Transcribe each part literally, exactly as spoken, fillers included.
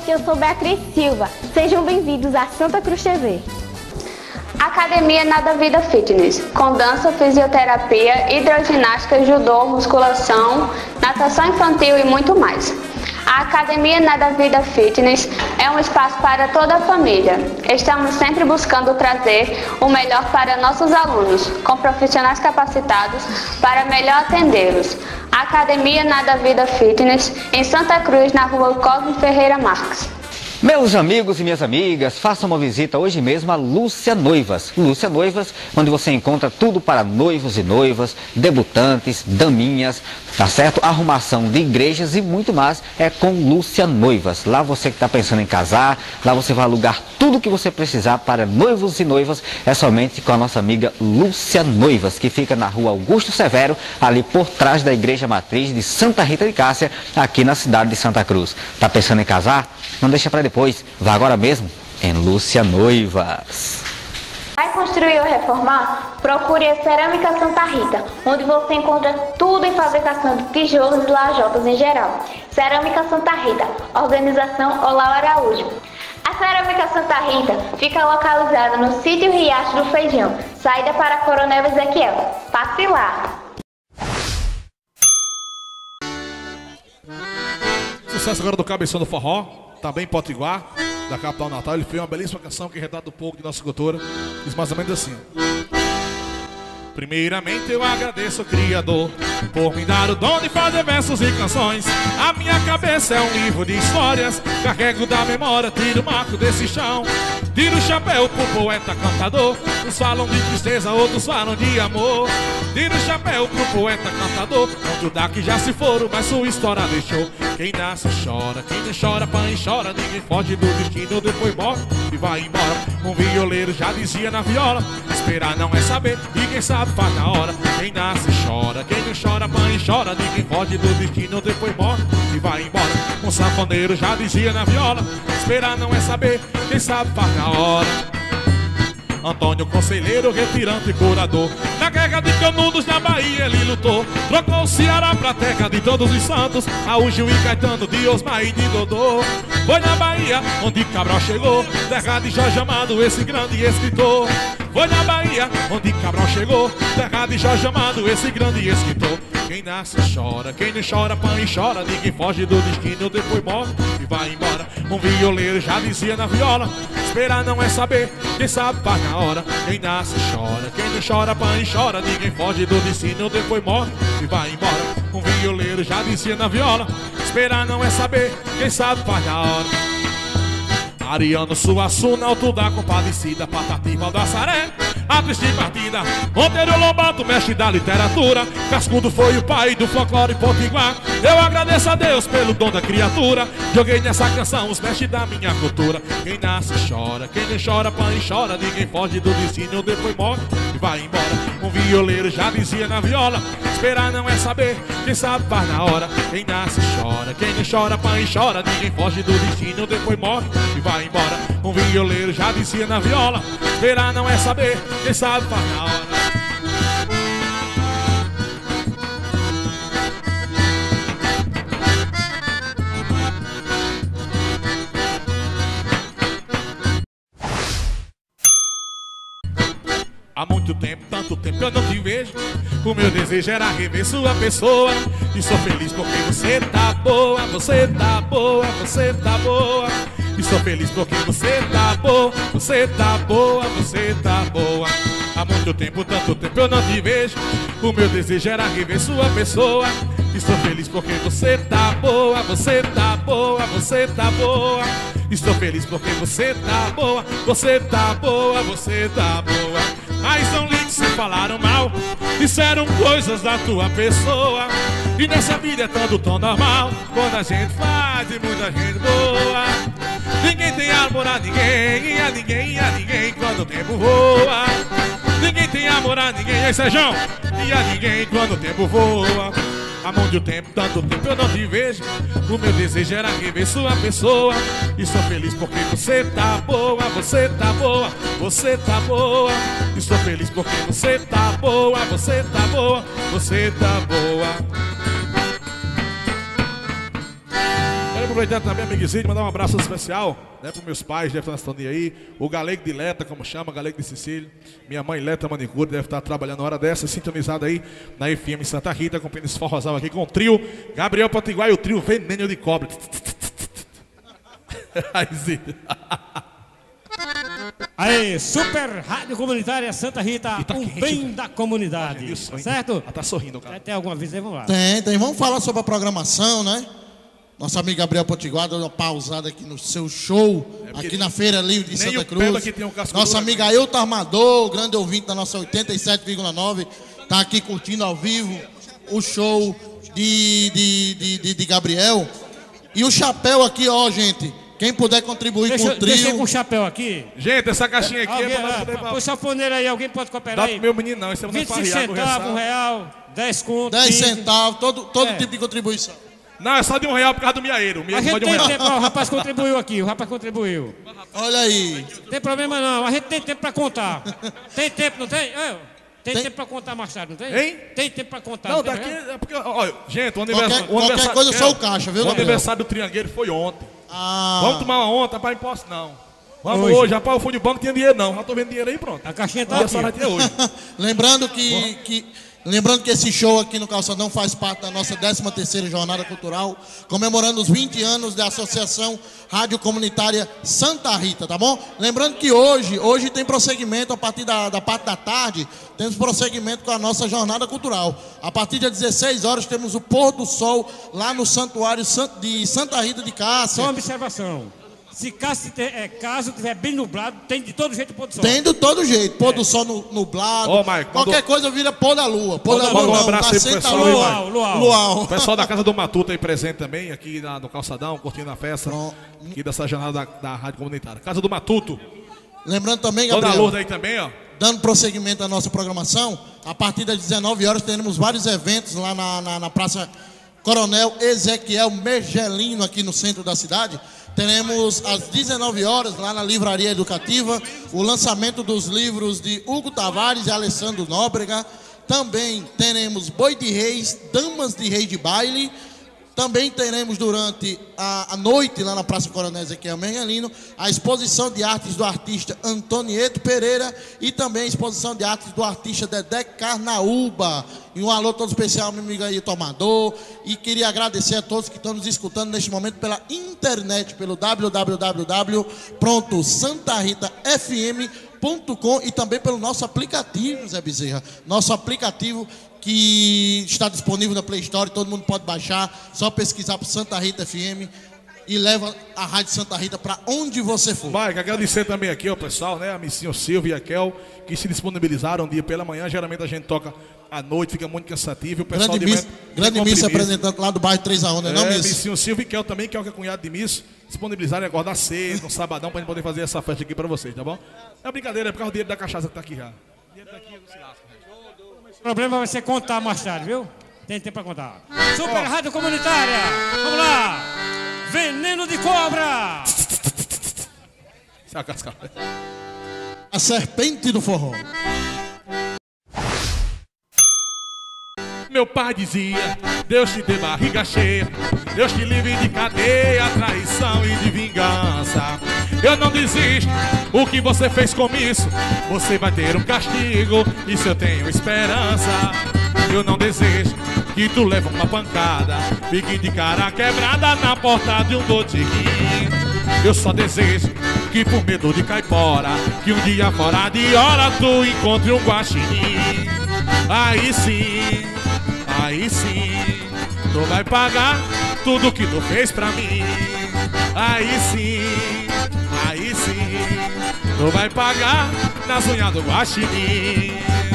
gente, eu sou Beatriz Silva. Sejam bem-vindos à Santa Cruz T V. Academia Nada Vida Fitness, com dança, fisioterapia, hidroginástica, judô, musculação, natação infantil e muito mais. A Academia Nada Vida Fitness é um espaço para toda a família. Estamos sempre buscando trazer o melhor para nossos alunos, com profissionais capacitados para melhor atendê-los. A Academia Nada Vida Fitness, em Santa Cruz, na rua Cosme Ferreira Marques. Meus amigos e minhas amigas, façam uma visita hoje mesmo a Lúcia Noivas. Lúcia Noivas, onde você encontra tudo para noivos e noivas, debutantes, daminhas, tá certo? Arrumação de igrejas e muito mais é com Lúcia Noivas. Lá você que está pensando em casar, lá você vai alugar tudo que você precisar para noivos e noivas, é somente com a nossa amiga Lúcia Noivas, que fica na rua Augusto Severo, ali por trás da Igreja Matriz de Santa Rita de Cássia, aqui na cidade de Santa Cruz. Tá pensando em casar? Não deixa para depois, vá agora mesmo em Lúcia Noivas. Vai construir ou reformar? Procure a Cerâmica Santa Rita, onde você encontra tudo em fabricação de tijolos e lajotas em geral. Cerâmica Santa Rita, organização Olá Araújo. A Cerâmica Santa Rita fica localizada no sítio Riacho do Feijão, saída para Coronel Ezequiel. Passe lá! Sucesso agora do Cabeção do Forró, também Potiguar, da capital natal. Ele fez uma belíssima canção que retrata um pouco de nossa cultura. Diz mais ou menos assim: primeiramente eu agradeço ao Criador por me dar o dom de fazer versos e canções. A minha cabeça é um livro de histórias, carrego da memória, tiro o marco desse chão. Tiro o chapéu pro poeta cantador, uns falam de tristeza, outros falam de amor. Tiro o chapéu pro poeta cantador, outro daqui já se foram, mas sua história deixou. Quem nasce chora, quem não chora, pai chora. Ninguém foge do destino, depois morre e vai embora. Um violeiro já dizia na viola: esperar não é saber, e quem sabe faz na hora. Quem nasce chora, quem não chora, pai chora. Ninguém foge do destino, depois morre e vai embora. Um sanfoneiro já dizia na viola: esperar não é saber, quem sabe faz na hora. Antônio Conselheiro, retirante e curador, na guerra de Canudos na Bahia ele lutou. Trocou o Ceará pra terra de todos os santos, Araújo e Caetano, de Osmar e de Dodô. Foi na Bahia onde Cabral chegou, terra de Jorge Amado, esse grande escritor. Foi na Bahia onde Cabral chegou, terra de Jorge Amado, esse grande escritor. Quem nasce chora, quem não chora, pai chora. Ninguém foge do destino, depois morre e vai embora. Um violeiro já dizia na viola: esperar não é saber, quem sabe faz na hora. Quem nasce chora, quem não chora, pai chora. Ninguém foge do destino, depois morre e vai embora. Um violeiro já dizia na viola: esperar não é saber, quem sabe faz na hora. Ariano Suassuna, alto da Compadecida, Patativa da Saré, a triste partida. Monteiro Lobato, mestre da literatura, Cascudo foi o pai do folclore potiguar. Eu agradeço a Deus pelo dom da criatura, joguei nessa canção os mestres da minha cultura. Quem nasce chora, quem não chora, pai chora. Ninguém foge do destino, depois morre e vai embora. Um violeiro já dizia na viola: esperar não é saber, quem sabe faz na hora. Quem nasce chora, quem não chora, pai chora. Ninguém foge do destino, depois morre e vai embora. Um violeiro já dizia na viola: esperar não é saber, quem sabe faz na hora. Há muito tempo, tanto tempo eu não te vejo. O meu desejo era rever sua pessoa. E sou feliz porque você tá boa, você tá boa, você tá boa. E sou feliz porque você tá boa, você tá boa, você tá boa. Há muito tempo, tanto tempo eu não te vejo. O meu desejo era rever sua pessoa. E sou feliz porque você tá boa, você tá boa, você tá boa. Estou feliz porque você tá boa, você tá boa, você tá boa. Mas não ligue se falaram mal, disseram coisas da tua pessoa. E nessa vida é tanto tão normal, quando a gente faz e muita gente boa. Ninguém tem amor a ninguém, e a ninguém, e a ninguém quando o tempo voa. Ninguém tem amor a ninguém, e aí Sejão, e a ninguém quando o tempo voa. Há muito tempo, tanto tempo eu não te vejo. O meu desejo era rever sua pessoa. E sou feliz porque você tá boa, você tá boa, você tá boa. E sou feliz porque você tá boa, você tá boa, você tá boa. aproveitar também, amiguinho, mandar um abraço especial, né, para meus pais, deve estar na sintonia aí. O Galego de Leta, como chama, Galego de Sicília. Minha mãe Leta Manicure deve estar trabalhando na hora dessa, sintonizada aí na F M Santa Rita, acompanhando esse forrozão aqui com o trio Gabriel Potiguar e o trio Veneno de Cobre. Aí, Super Rádio Comunitária Santa Rita, tá o quente, bem cara. da comunidade, Olha isso, certo? Ah, tá sorrindo, cara. Tem alguma vez aí, vamos lá. Tem, tem. Vamos falar sobre a programação, né? Nosso amigo Gabriel Potiguar deu uma pausada aqui no seu show, É aqui na Feira Livre de nem Santa o Peba Cruz. que tem um casco Nosso duro, amigo Ailton Armador, grande ouvinte da nossa oitenta e sete vírgula nove, tá aqui curtindo ao vivo o show de, de, de, de, de Gabriel. E o chapéu aqui, ó, gente. Quem puder contribuir Deixa, com o trio. deixa eu com o chapéu aqui. Gente, essa caixinha aqui Alguém, é pra nós ah, poder... põe o safoneiro aí, alguém pode cooperar Dá aí? pro meu menino não, isso é pra vinte e nós cinco farrear com o centavos, um ressalto. real, dez conto, dez quinze. centavos, todo, todo É. tipo de contribuição. Não, é só de um real por causa do miaeiro. O A miaeiro gente pode de um tem real. tempo, ó, o rapaz contribuiu aqui, o rapaz contribuiu. Olha aí. Não tem problema não, a gente tem tempo pra contar. Tem tempo, não tem? É, tem, Tem. tempo pra contar mais tarde, não tem? Hein? Tem tempo pra contar. Não, tem daqui problema? é porque... Olha, gente, o Qualquer, aniversário... o qualquer aniversário- coisa eu sou o caixa, viu, O Gabriel? aniversário do Triangueiro foi ontem. Ah, Vamos tomar uma ontem, rapaz, não posso não. Vamos Hoje. hoje, rapaz, eu fui de banco, tinha dinheiro não. Já tô vendo dinheiro aí, pronto. A caixinha O tá aqui. aniversário é hoje. lembrando que, que, lembrando que esse show aqui no Calçadão faz parte da nossa décima terceira Jornada Cultural, comemorando os vinte anos da Associação Rádio Comunitária Santa Rita, tá bom? Lembrando que hoje, hoje tem prosseguimento, a partir da, da parte da tarde, temos prosseguimento com a nossa Jornada Cultural. A partir das dezesseis horas temos o pôr do sol lá no Santuário San- de Santa Rita de Só Cássia. uma observação. Se caso, é, caso tiver bem nublado, tem de todo jeito pôr do sol. Tem de todo jeito, pôr do sol no- nublado, Ô, Mike, qualquer mandou- coisa vira pôr da lua. Pôr da Manda lua um não, abraço aí pro nascente da pessoal aí, lua. Luau, luau. Luau. O pessoal da Casa do Matuto aí presente também, aqui na- no Calçadão, curtindo a festa Pronto. aqui dessa jornada da, da Rádio Comunitária. Casa do Matuto. Lembrando também, Dona Gabriel, Lourdes aí também, ó. dando prosseguimento à nossa programação, a partir das dezenove horas teremos vários eventos lá na, na, na Praça Coronel Ezequiel Mergelino, aqui no centro da cidade. Teremos às dezenove horas, lá na Livraria Educativa, o lançamento dos livros de Hugo Tavares e Alessandro Nóbrega. Também teremos Boi de Reis, Damas de Rei de Baile. Também teremos durante a, a noite, lá na Praça Coronel Ezequiel Mergelino, a exposição de artes do artista Antonieto Pereira e também a exposição de artes do artista Dedé Carnaúba. E um alô todo especial, meu amigo aí, Tomador. E queria agradecer a todos que estão nos escutando neste momento pela internet, pelo w w w ponto santa rita f m ponto com e também pelo nosso aplicativo, Zé Bezerra. Nosso aplicativo que está disponível na Play Store, todo mundo pode baixar, só pesquisar por Santa Rita F M e leva a Rádio Santa Rita para onde você for. Mike, agradecer também aqui ao pessoal, né? A Missinho Silvio e a Kel, que se disponibilizaram um dia pela manhã. Geralmente a gente toca à noite, fica muito cansativo. O pessoal Grande de Miss, Met- grande de Miss Compromisso. representante lá do bairro Três a Onda, É, não, Miss? Missinho Silvio e Kel também, Kel que é cunhado de Miss, disponibilizaram e acordar cedo, no sabadão, pra gente poder fazer essa festa aqui pra vocês, tá bom? É brincadeira, é por causa do dinheiro da cachaça que tá aqui já. O dinheiro daqui não se lasca. O problema vai ser contar mais tarde, viu? Tem tempo pra contar. Super Rádio Comunitária. Vamos lá. Veneno de cobra. Saca as caras. A serpente do forró. Meu pai dizia, Deus te dê barriga cheia, Deus te livre de cadeia, traição e de vingança. Eu não desisto, o que você fez com isso, você vai ter um castigo, isso eu tenho esperança. Eu não desejo que tu leve uma pancada, fique de cara quebrada na porta de um botequim. Eu só desejo que por medo de caipora, que um dia fora de hora tu encontre um guaxinim. Aí sim, aí sim, tu vai pagar tudo que tu fez pra mim. Aí sim, aí sim, tu vai pagar nas unhas do guaxinim.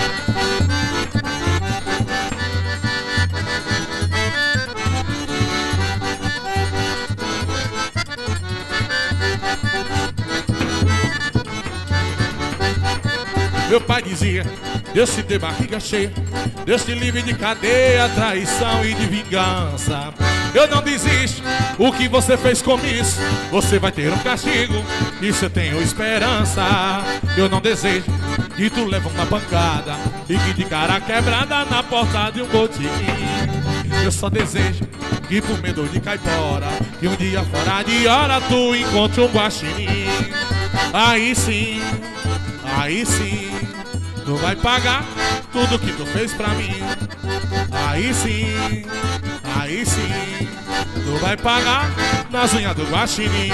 Meu pai dizia, Deus te dê barriga cheia, Deus te livre de cadeia, traição e de vingança. Eu não desisto, o que você fez com isso, você vai ter um castigo, isso eu tenho esperança. Eu não desejo que tu leve uma pancada, fique de cara quebrada na porta de um botequim. Eu só desejo que por medo de caipora, que um dia fora de hora tu encontra um guaxinim. Aí sim, aí sim, tu vai pagar tudo que tu fez pra mim. Aí sim, aí sim, tu vai pagar nas unhas do guaxinim.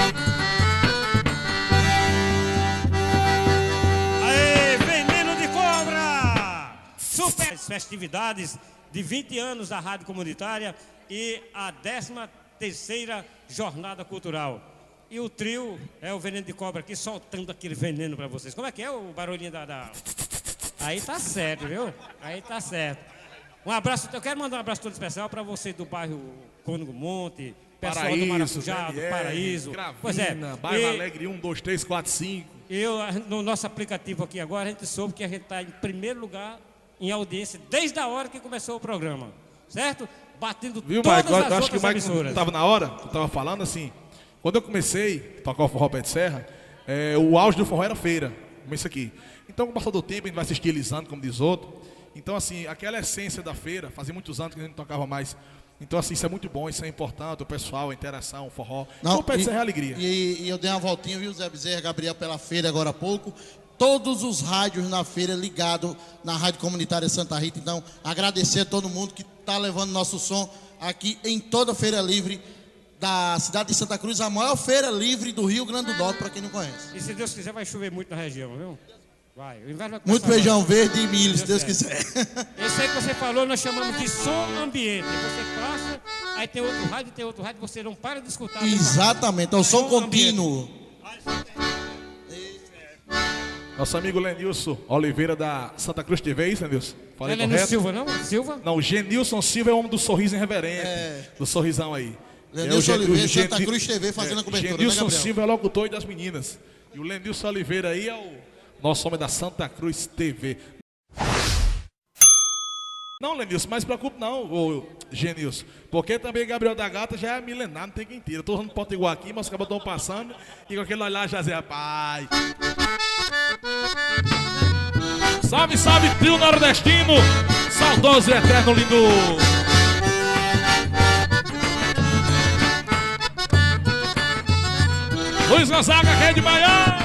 Aê, Veneno de Cobra! Super festividades de vinte anos da Rádio Comunitária e a décima terceira Jornada Cultural. E o trio é o Veneno de Cobra aqui, soltando aquele veneno pra vocês. Como é que é o barulhinho da... da... Aí tá certo, viu? Aí tá certo. Um abraço, eu quero mandar um abraço todo especial para você do bairro Cônigo Monte, pessoal Paraíso, do Maracujá, do é, Paraíso. Gravina, Pois é. Bairro E Alegre um, dois, três, quatro, cinco. eu, no nosso aplicativo aqui agora, a gente soube que a gente está em primeiro lugar em audiência desde a hora que começou o programa, certo? Batendo Viu, todas Michael? as Eu acho que o outras Michael emissoras. estava na hora, tu estava falando assim. Quando eu comecei a tocar o forró pé de serra, é, o auge do forró era feira, como isso aqui. Então, com o passar do tempo, a gente vai se estilizando, como diz outro. Então, assim, aquela essência da feira, fazia muitos anos que a gente não tocava mais. Então, assim, isso é muito bom, isso é importante, o pessoal, a interação, o forró. Não, então, o pé de e, serra é alegria. E, e eu dei uma voltinha, viu, Zé Bezerra, Gabriel, pela feira agora há pouco. Todos os rádios na feira ligados na Rádio Comunitária Santa Rita. Então, agradecer a todo mundo que está levando nosso som aqui em toda a Feira Livre da cidade de Santa Cruz, a maior feira livre do Rio Grande do Norte, para quem não conhece. E se Deus quiser, vai chover muito na região, viu? Vai. O inverno vai começar Muito feijão agora. verde e milho, se Deus Deus quiser. Esse aí que você falou, nós chamamos de som ambiente. Você passa, aí tem outro rádio, tem outro rádio, você não para de escutar. Exatamente, é o som Som ambiente. contínuo. Nosso amigo Lenilson Oliveira da Santa Cruz T V, isso, Lenilson? Falei Não é correto? Silva, não? Silva? Não, o Genilson Silva é o homem do sorriso irreverente, É. do sorrisão aí. Lenilson É o Gen- Oliveira, o Gen- Santa Cruz T V fazendo a cobertura, né, Genilson Gabriel? Silva é locutor das meninas. E o Lenilson Oliveira aí é o nosso homem da Santa Cruz T V. Não, Lenilson, mas se preocupe não, ô Genilson. Porque também Gabriel da Gata já é milenar, não tem quem tira. Eu tô usando pote igual aqui, mas os cabos estão passando. E com aquele olhar já Zé, rapaz. Salve, salve, trio nordestino. Saudoso e eterno lindo. Luiz Gonzaga, rei de Baião.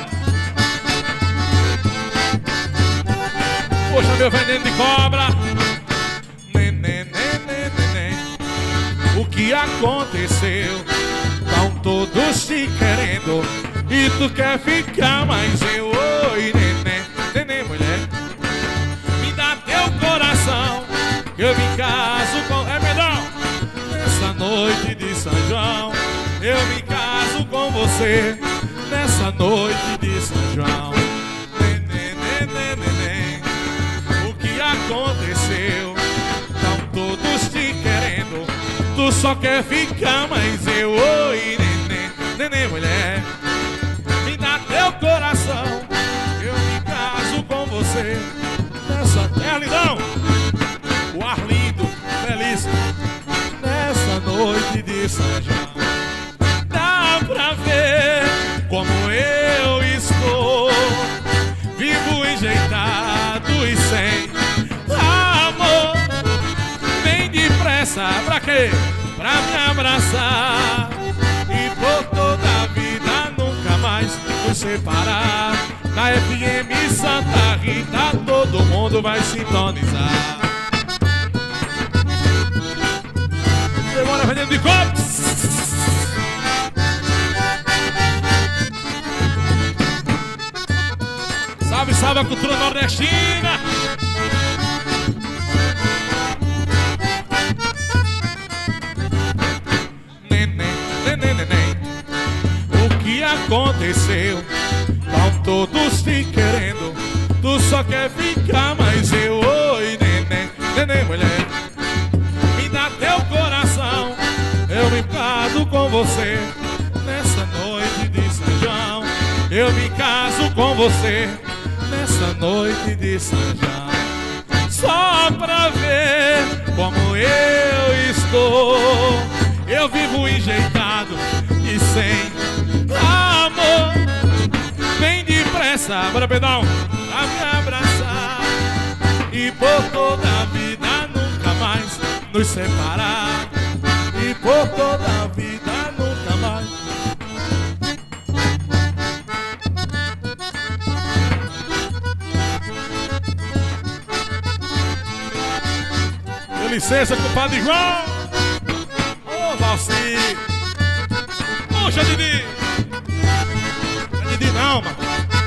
Poxa, meu veneno de cobra. Neném, neném, neném. O que aconteceu? Tão todos te querendo e tu quer ficar, mas eu, oi, neném, neném, mulher. Me dá teu coração, eu me caso com... É melhor. Nessa noite de São João, eu me caso com você. Nessa noite de São João. Neném, neném, neném. O que aconteceu? Estão todos te querendo, tu só quer ficar, mas eu, oi, neném, neném, mulher. Me dá teu coração, eu me caso com você. Nessa... É, lindão! O ar lindo, belíssimo. Nessa noite de São João, dá pra ver como eu estou, vivo enjeitado e sem amor. Vem depressa, pra quê? Pra me abraçar e por toda a vida nunca mais nos separar. Na F M Santa Rita todo mundo vai sintonizar. Demora vendendo de copos. Salve, salve a cultura nordestina. Neném, neném, neném. O que aconteceu? Estão todos te querendo, tu só quer ficar, mas eu, oi, neném, neném, mulher. Me dá teu coração, eu me caso com você. Nessa noite de São João, eu me caso com você. Nessa noite de São João, só pra ver como eu estou. Eu vivo enjeitado e sem amor. Vem depressa, bora pedal, pra me abraçar e por toda a vida nunca mais nos separar. E por toda a vida, nunca mais. Dê licença, compadre João. Ô, Valci. Puxa, Didi. Não é Didi não, mano.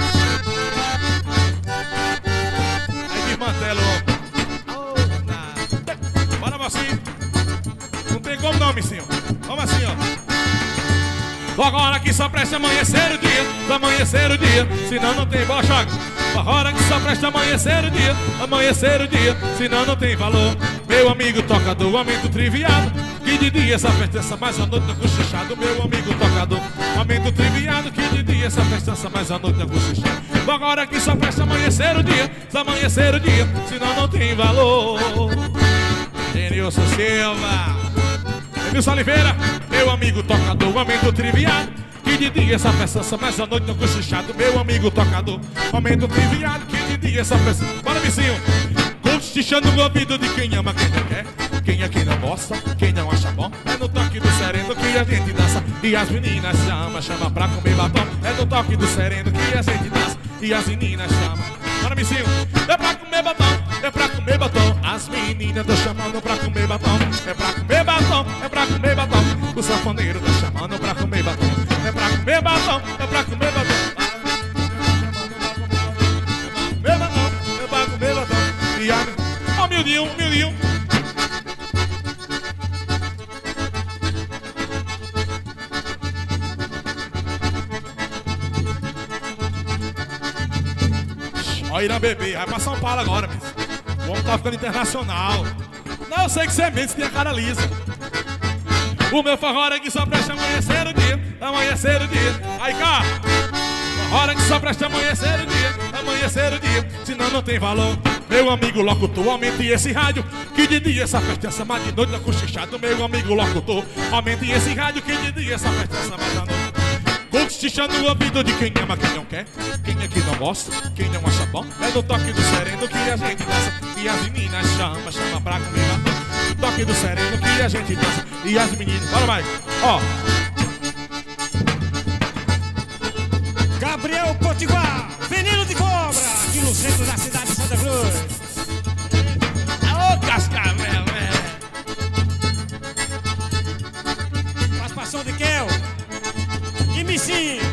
Aí desmantela o... Bora, Valci. Não tem como não, missinho. Vamos assim, ó. Agora que só presta amanhecer o dia, amanhecer o dia, senão não tem bocha. Agora que só presta amanhecer o dia, amanhecer o dia, senão não tem valor. Meu amigo tocador, aumento triviado, que de dia essa festança, mais a noite na cochichado. Meu amigo tocador, aumento triviado, que de dia essa festança, mais a noite na cochichado. Agora que só presta amanhecer o dia, amanhecer o dia, senão não tem valor. Genilson Silva, Emilson Oliveira, meu amigo tocador, aumento triviado, que de dia essa festança, mais a noite no cochichado. Meu amigo tocador, aumento triviado, que de dia essa festança. Bora, vizinho. Cochichando no ouvido de quem ama, quem não quer, quem aqui não gosta, quem não acha bom. É no toque do sereno que a gente dança e as meninas chamam, chama pra comer batom. É no toque do sereno que a gente dança e as meninas chamam. Bora, vizinho. É pra comer batom, é pra comer batom. As meninas tão chamando pra comer batom. É pra comer batom, é pra comer batom. O sanfoneiro tá chamando pra comer batom. É pra comer batom, é pra comer batom. É pra comer batom, é pra comer batom. E a... Ó, miudinho, miudinho. Ó, Irã Bebê, vai pra São Paulo agora, bicho. O homem tá ficando internacional. Não, eu sei que você mente, você tem a cara lisa. O meu forró é que só presta amanhecer o dia, amanhecer o dia. Aí cá, forró é que só presta amanhecer o dia, amanhecer o dia, senão não tem valor. Meu amigo locutor, aumente esse rádio, que de dia essa festança, mas de noite na cochichada. Meu amigo locutor, aumente esse rádio, que de dia essa festança, mas da noite. Cochichando no ouvido de quem ama, quem não quer, quem aqui não gosta, quem não acha bom. É no toque do sereno que a gente dança e as meninas chamam, chama pra comer batom. Toque do sereno que a gente dança e as meninas... Bora mais, ó. Gabriel Potiguar, veneno de cobra, aqui no centro da cidade de Santa Cruz. Ô, Cascavel, velho. Participação de Kel e Missinho.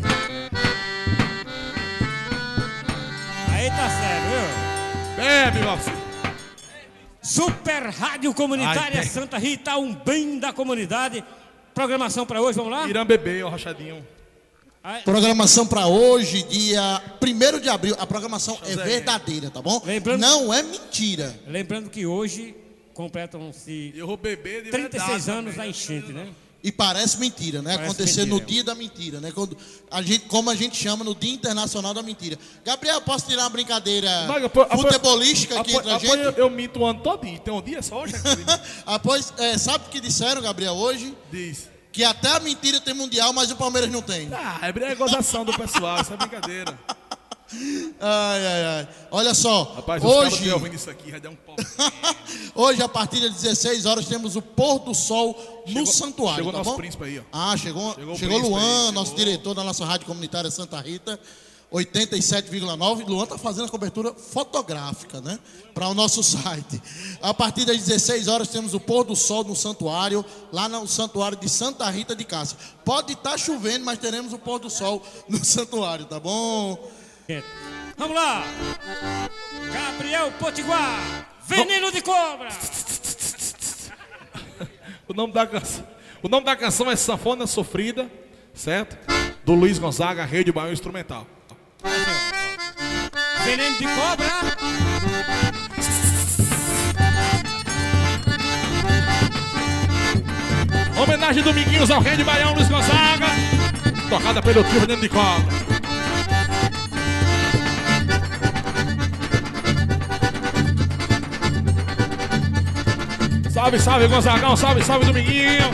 Aí tá sério, viu? Bebe, você. Super Rádio Comunitária Ai, Santa Rita, um bem da comunidade. Programação pra hoje, vamos lá? Irã Bebê, ó, rachadinho. Aí. Programação para hoje, dia primeiro de abril. A programação é José. verdadeira, tá bom? Lembrando- Não é mentira. Lembrando que hoje completam-se Eu vou beber de trinta e seis verdade anos da também. enchente, né? E parece mentira, né? Parece Acontecer mentira. no dia da mentira, né? Quando a gente, como a gente chama no Dia Internacional da Mentira. Gabriel, posso tirar uma brincadeira Vai, apo- apo- futebolística aqui apo- entre a apoio, gente? Eu minto o ano todinho. Tem um dia só hoje? Após, é, sabe o que disseram, Gabriel, hoje? Diz. Que até a mentira tem mundial, mas o Palmeiras não tem. Ah, é é gozação do pessoal, isso é brincadeira. Ai, ai, ai. Olha só, Rapaz, os caras hoje, que ouvindo isso aqui vai dar um pau. hoje, a partir das dezesseis horas, temos o pôr do sol no Chegou- santuário, chegou tá nosso bom? príncipe aí, ó. Ah, chegou, Chegou chegou, o príncipe Luan, aí, nosso chegou. diretor da nossa rádio comunitária Santa Rita, oitenta e sete vírgula nove. Luan tá fazendo a cobertura fotográfica, né? Para o nosso site. A partir das dezesseis horas temos o pôr do sol no santuário, lá no santuário de Santa Rita de Cássia. Pode estar chovendo, mas teremos o pôr do sol no santuário, tá bom? Vamos lá! Gabriel Potiguar, veneno de cobra! O nome da canção, o nome da canção é Sanfona Sofrida, certo? Do Luiz Gonzaga, Rei de Baião Instrumental. Veneno de cobra! Homenagem Dominguinhos ao Rei de Baião, Luiz Gonzaga. Tocada pelo trio Veneno de Cobra. Salve, salve, Gonzagão. Salve, salve, Dominguinho.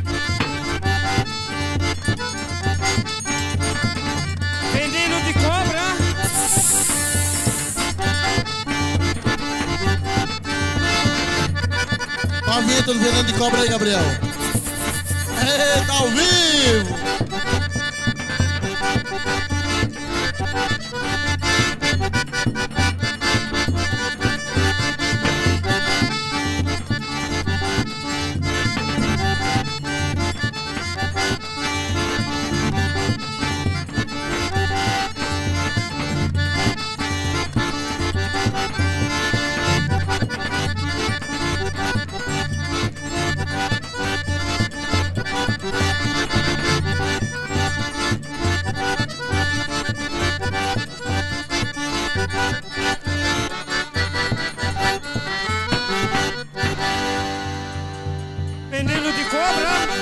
Veneno de cobra! Com a vinheta do Veneno de Cobra aí, Gabriel. Eita, ao vivo! Veneno de cobra.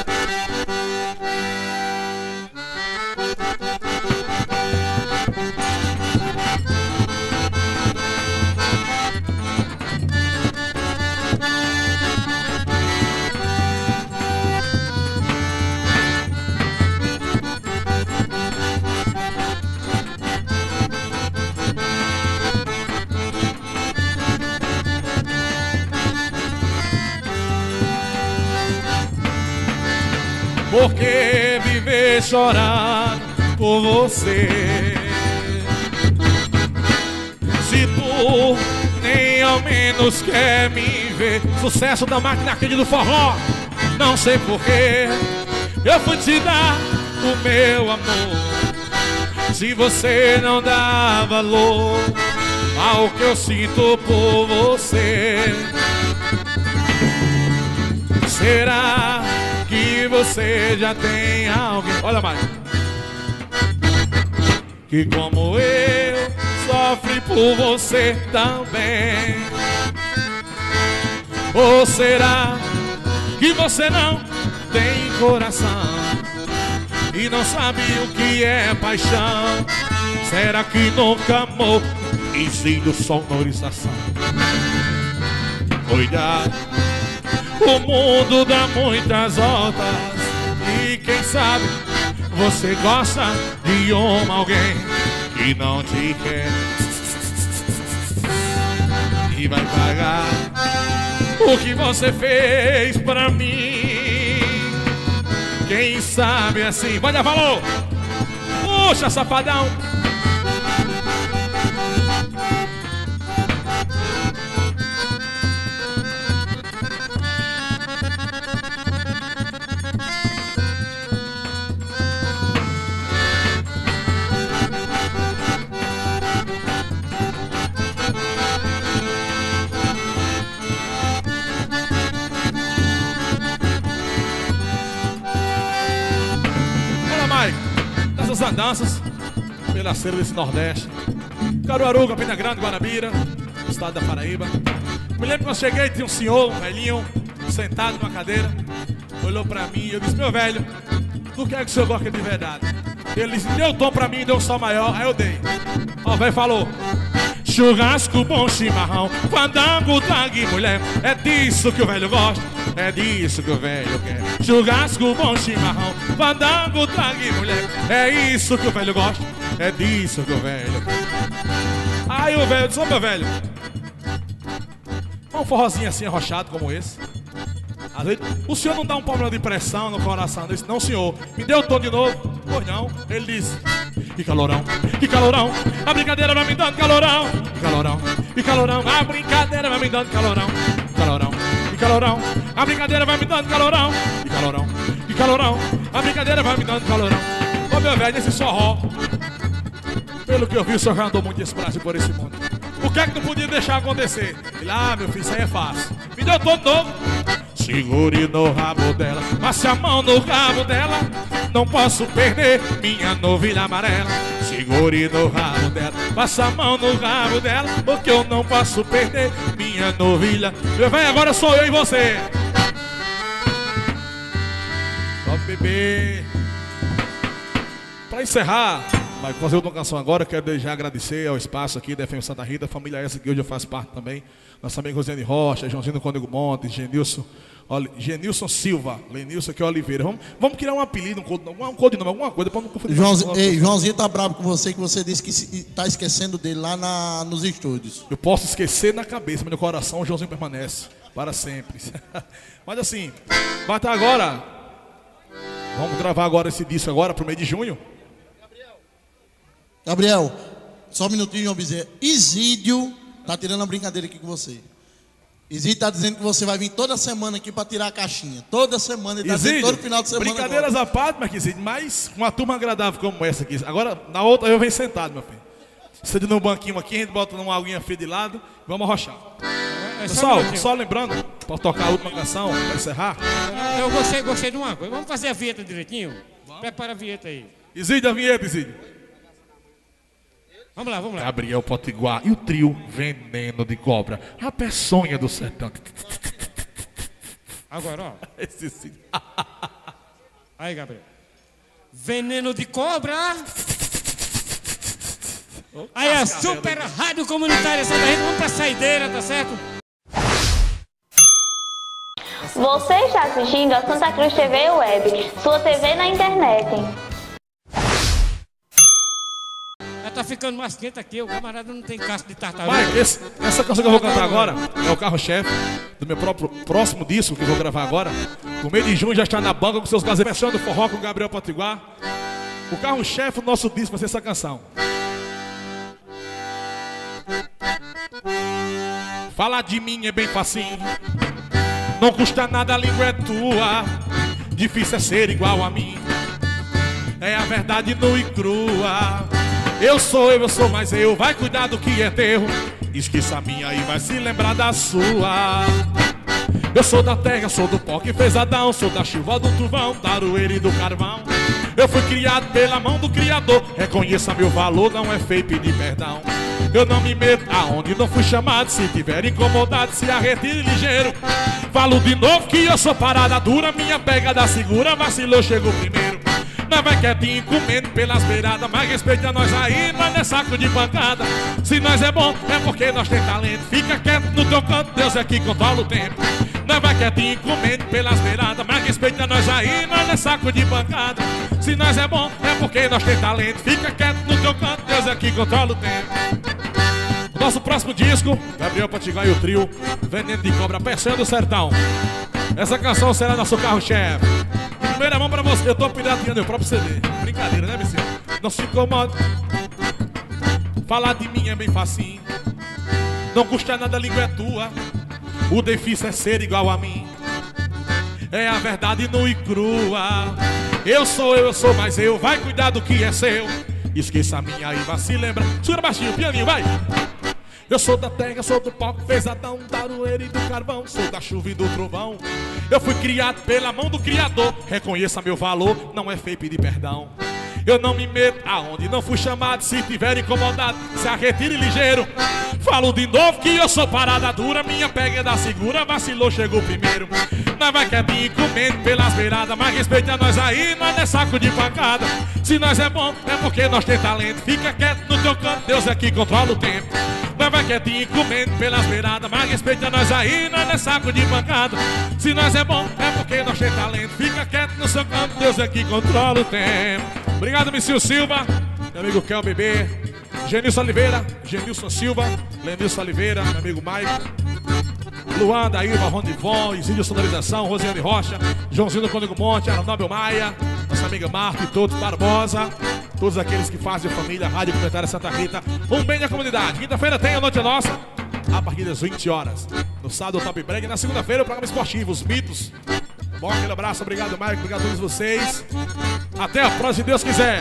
Por que viver chorando por você? Se tu nem ao menos quer me ver. Sucesso da máquina aqui do forró. Não sei porquê eu fui te dar o meu amor, se você não dá valor ao que eu sinto por você. Será que você já tem alguém, olha mais, que como eu sofre por você também? Ou será que você não tem coração e não sabe o que é paixão? Será que nunca amou? Exigindo sonorização. Cuidado, o mundo dá muitas voltas e quem sabe você gosta de um alguém que não te quer e vai pagar o que você fez pra mim. Quem sabe assim, vai dar valor. Puxa, safadão. Nessas andanças pela cera desse Nordeste, Caruaru, Campina Grande, Guarabira, estado da Paraíba, me lembro que quando cheguei tinha um senhor, um velhinho, sentado numa cadeira, olhou pra mim e eu disse: meu velho, do que é que o senhor gosta de verdade? Ele disse: deu tom pra mim, deu um sol maior. Aí eu dei. Ó, o velho falou: churrasco, bom chimarrão, fandango, tangue, mulher. É disso que o velho gosta, é disso que o velho quer. Churrasco, bom chimarrão, fandango, tangue, mulher. É isso que o velho gosta, é disso que o velho quer. Aí o velho disse: ô meu velho, um forrozinho assim arrochado como esse. Às vezes, o senhor não dá um problema de pressão no coração? Eu disse: não, senhor. Me deu o tom de novo? Pois não. Ele disse: que calorão, que calorão, a brincadeira vai me dando calorão. Que calorão, que calorão, a brincadeira vai me dando calorão. Calorão, que calorão, a brincadeira vai me dando calorão. Que calorão, que calorão, a brincadeira vai me dando calorão. Ô meu velho, esse forró, pelo que eu vi, o senhor já andou muito esse Brasil por esse mundo. O que é que não podia deixar acontecer? Ele: ah, meu filho, isso aí é fácil. Me deu todo novo. Segure no rabo dela, passe a mão no rabo dela. Não posso perder minha novilha amarela. Segure no rabo dela, passe a mão no rabo dela, porque eu não posso perder minha novilha. Meu velho, agora sou eu e você. Ó, bebê. Pra encerrar, vai fazer outra canção agora. Quero já agradecer ao espaço aqui da F M Santa Rita, a família essa que hoje eu faço parte também. Nossa amiga Rosiane Rocha, Joãozinho do Cônego Monte, Genilson, Genilson Silva, Lenilson aqui Oliveira. Vamos, vamos criar um apelido, um codinome, um codinome, alguma coisa para não confundir. Joãozinho, ei, Joãozinho tá bravo com você, que você disse que está esquecendo dele lá na, nos estúdios. Eu posso esquecer na cabeça, mas no coração o Joãozinho permanece. Para sempre. Mas assim, vai estar agora. Vamos gravar agora esse disco agora pro mês de junho. Gabriel, só um minutinho, Bezerra. Isídio tá tirando a brincadeira aqui com você. Isídio tá dizendo que você vai vir toda semana aqui para tirar a caixinha. Toda semana, ele tá dizendo todo final de semana. Brincadeiras à parte, Marquinhos, mas com uma turma agradável como essa aqui. Agora, na outra eu venho sentado, meu filho. Você no banquinho aqui, a gente bota uma aguinha fria de lado, vamos arrochar. É, é Pessoal, só, só lembrando, para tocar a última canção, para encerrar. Eu gostei, gostei de uma coisa. Vamos fazer a vinheta direitinho? Vamos. Prepara a vinheta aí. Isídio, a vinheta, Isídio. Vamos lá, vamos lá. Gabriel Potiguar e o trio Veneno de Cobra. A peçonha do sertão. Agora, ó. Esse sim. Aí, Gabriel. Veneno de Cobra. Aí a super rádio comunitária Santa Rita. Vamos pra saideira, tá certo? Você está assistindo a Santa Cruz T V Web, sua T V na internet. Tá ficando mais quente aqui, o camarada não tem casco de tartaruga. Mike, esse, essa canção que eu vou cantar agora é o carro-chefe do meu próprio próximo disco que eu vou gravar agora. No mês de junho já está na banca com seus caseiros, fechando o forró com o Gabriel Potiguar. O carro-chefe do nosso disco vai ser essa canção. Falar de mim é bem facinho, não custa nada, a língua é tua. Difícil é ser igual a mim, é a verdade nua e crua. Eu sou eu, eu sou mais eu, vai cuidar do que é teu. Esqueça a minha e vai se lembrar da sua. Eu sou da terra, sou do pó que fez Adão, sou da chuva, do trovão, da aroeira e do carvão. Eu fui criado pela mão do Criador, reconheça meu valor, não é feio pedir perdão. Eu não me meto aonde não fui chamado, se tiver incomodado se arretire ligeiro. Falo de novo que eu sou parada dura, minha pegada segura, vacilou, chegou primeiro. Nós vai quietinho comendo pelas beiradas, mas respeita nós aí, nós não é saco de pancada. Se nós é bom, é porque nós tem talento. Fica quieto no teu canto, Deus é que controla o tempo. Nós vai quietinho comendo pelas beiradas, mas respeita nós aí, nós não é saco de pancada. Se nós é bom, é porque nós tem talento. Fica quieto no teu canto, Deus é que controla o tempo. Nosso próximo disco, Gabriel Potiguar e o trio Veneno de Cobra, Peçonha do Sertão. Essa canção será nosso carro-chefe. Primeira mão pra você, eu tô pirateando meu próprio C D. Brincadeira, né, Vicente? Não se incomoda. Falar de mim é bem facinho, não custa nada, a língua é tua. O difícil é ser igual a mim, é a verdade nua e crua. Eu sou eu, eu sou mais eu, vai cuidar do que é seu. Esqueça a minha e vai se lembrar. Segura baixinho, pianinho, vai. Eu sou da terra, sou do pó que fez Adão, da aroeira e do carvão, sou da chuva e do trovão. Eu fui criado pela mão do Criador, reconheça meu valor, não é feio pedir perdão. Eu não me meto aonde não fui chamado, se tiver incomodado, se arretire ligeiro. Falo de novo que eu sou parada dura, minha pegada segura, vacilou, chegou primeiro. Nós vai quietinho comendo pelas beiradas, mas respeita nós aí, nós não é saco de pancada. Se nós é bom, é porque nós tem talento. Fica quieto no teu canto, Deus é que controla o tempo. Nós vai quietinho comendo pelas beiradas, mas respeita nós aí, nós não é saco de pancada. Se nós é bom, é porque nós tem talento. Fica quieto no seu canto, Deus é que controla o tempo. Obrigado, Missil Silva, meu amigo Kel Bebê, Genilson Oliveira, Genilson Silva, Lenilson Oliveira, meu amigo Mike, Luan, Daíva, Rondivon, Isídio Sonorização, Rosiane Rocha, Joãozinho do Cônigo Monte, Arnaldo Maia, nossa amiga Marta e todos, Barbosa, todos aqueles que fazem a família Rádio Comunitária Santa Rita, um bem da comunidade. Quinta-feira tem a Noite Nossa, a partir das vinte horas. No sábado, o Top Break, e na segunda-feira, o programa esportivo, os mitos. Bom, aquele abraço, obrigado, Mike, obrigado a todos vocês. Até a próxima, se Deus quiser.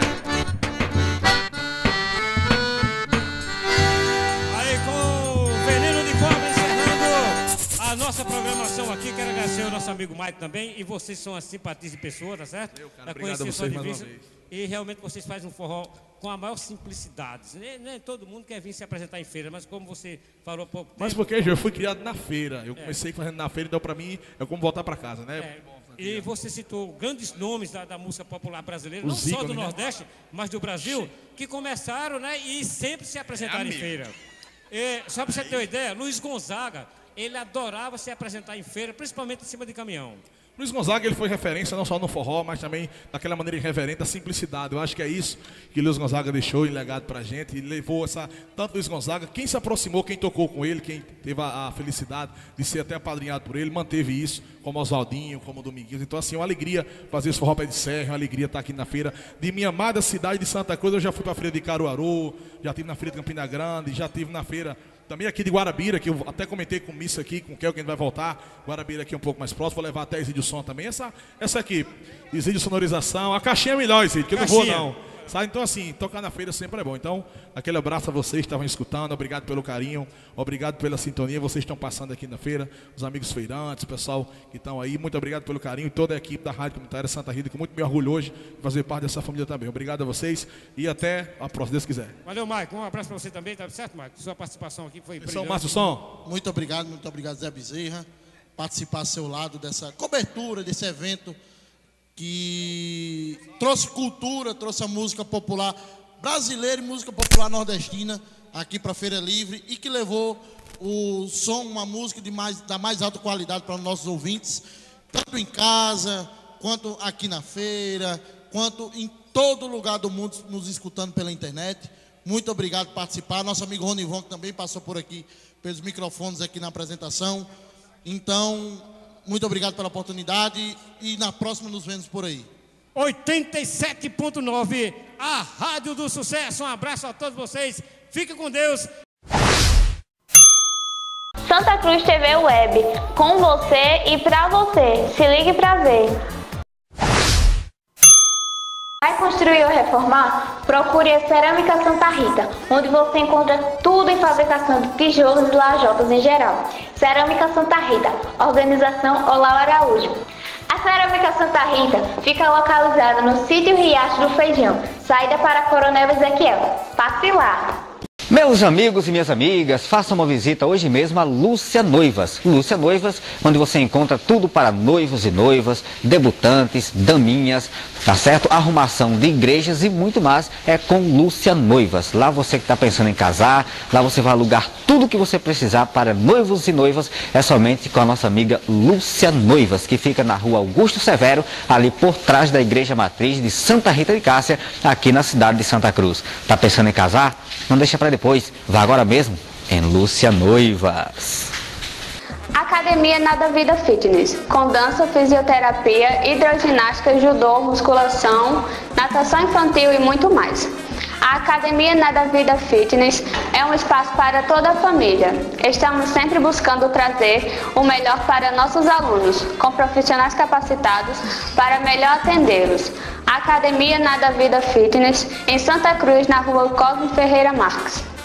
Aí com o Veneno de Cobra encerrando a nossa programação aqui. Quero agradecer ao nosso amigo Mike também. E vocês são as simpatias de pessoa, tá certo? Eu, cara, Pra obrigado a vocês mais uma vez. E realmente vocês fazem um forró com a maior simplicidade. Nem, nem todo mundo quer vir se apresentar em feira, mas como você falou há pouco tempo... Mas porque eu fui criado na feira. Eu comecei é. fazendo na feira, então pra mim é como voltar pra casa, né? É. E você citou grandes nomes da, da música popular brasileira, Os não só ícones, do né? Nordeste, mas do Brasil, que começaram, né, e sempre se apresentaram É, em feira. E, só para você ter uma ideia, Luiz Gonzaga, ele adorava se apresentar em feira, principalmente em cima de caminhão. Luiz Gonzaga, ele foi referência não só no forró, mas também daquela maneira irreverente, a simplicidade. Eu acho que é isso que Luiz Gonzaga deixou em legado pra gente, e levou essa, tanto Luiz Gonzaga, quem se aproximou, quem tocou com ele, quem teve a, a felicidade de ser até apadrinhado por ele, manteve isso, como Oswaldinho, como Dominguinhos. Então, assim, é uma alegria fazer esse forró pé de serra, é uma alegria estar aqui na feira de minha amada cidade de Santa Cruz. Eu já fui pra feira de Caruaru, já estive na feira de Campina Grande, já estive na feira também aqui de Guarabira, que eu até comentei com o Miss aqui, com o Kel, que a gente vai voltar. Guarabira aqui um pouco mais próximo, vou levar até Exídio Som também. Essa, essa aqui, Exídio Sonorização, a caixinha é melhor, Exídio, que eu não vou não. Sabe? Então, assim, tocar na feira sempre é bom. Então, aquele abraço a vocês que estavam escutando, obrigado pelo carinho, obrigado pela sintonia, vocês estão passando aqui na feira, os amigos feirantes, o pessoal que estão aí, muito obrigado pelo carinho, toda a equipe da Rádio Comunitária Santa Rita, com muito me orgulho hoje de fazer parte dessa família também. Obrigado a vocês e até a próxima, se Deus quiser. Valeu, Maicon, um abraço para você também, tá certo, Maicon? Sua participação aqui foi brilhante. Márcio Som. Muito obrigado, muito obrigado, Zé Bezerra, participar ao seu lado dessa cobertura, desse evento que trouxe cultura, trouxe a música popular brasileira e música popular nordestina aqui para a Feira Livre e que levou o som, uma música de mais, da mais alta qualidade para os nossos ouvintes, tanto em casa, quanto aqui na feira, quanto em todo lugar do mundo nos escutando pela internet. Muito obrigado por participar. Nosso amigo Ronivon, que também passou por aqui pelos microfones aqui na apresentação. Então, muito obrigado pela oportunidade e na próxima nos vemos por aí. oitenta e sete ponto nove, a Rádio do Sucesso. Um abraço a todos vocês. Fique com Deus. Santa Cruz T V Web, com você e pra você. Se ligue pra ver. Vai construir ou reformar? Procure a Cerâmica Santa Rita, onde você encontra tudo em fabricação de tijolos e lajotas em geral. Cerâmica Santa Rita, organização Olá Araújo. A Cerâmica Santa Rita fica localizada no sítio Riacho do Feijão, saída para Coronel Ezequiel. Passe lá! Meus amigos e minhas amigas, façam uma visita hoje mesmo a Lúcia Noivas. Lúcia Noivas, onde você encontra tudo para noivos e noivas, debutantes, daminhas, tá certo? Arrumação de igrejas e muito mais é com Lúcia Noivas. Lá você que está pensando em casar, lá você vai alugar tudo que você precisar para noivos e noivas, é somente com a nossa amiga Lúcia Noivas, que fica na rua Augusto Severo, ali por trás da Igreja Matriz de Santa Rita de Cássia, aqui na cidade de Santa Cruz. Tá pensando em casar? Não deixa para depois, vá agora mesmo em Lúcia Noivas. Academia Nada Vida Fitness, com dança, fisioterapia, hidroginástica, judô, musculação, natação infantil e muito mais. A Academia Nada Vida Fitness é um espaço para toda a família. Estamos sempre buscando trazer o melhor para nossos alunos, com profissionais capacitados para melhor atendê-los. Academia Nada Vida Fitness, em Santa Cruz, na rua Cosme Ferreira Marques.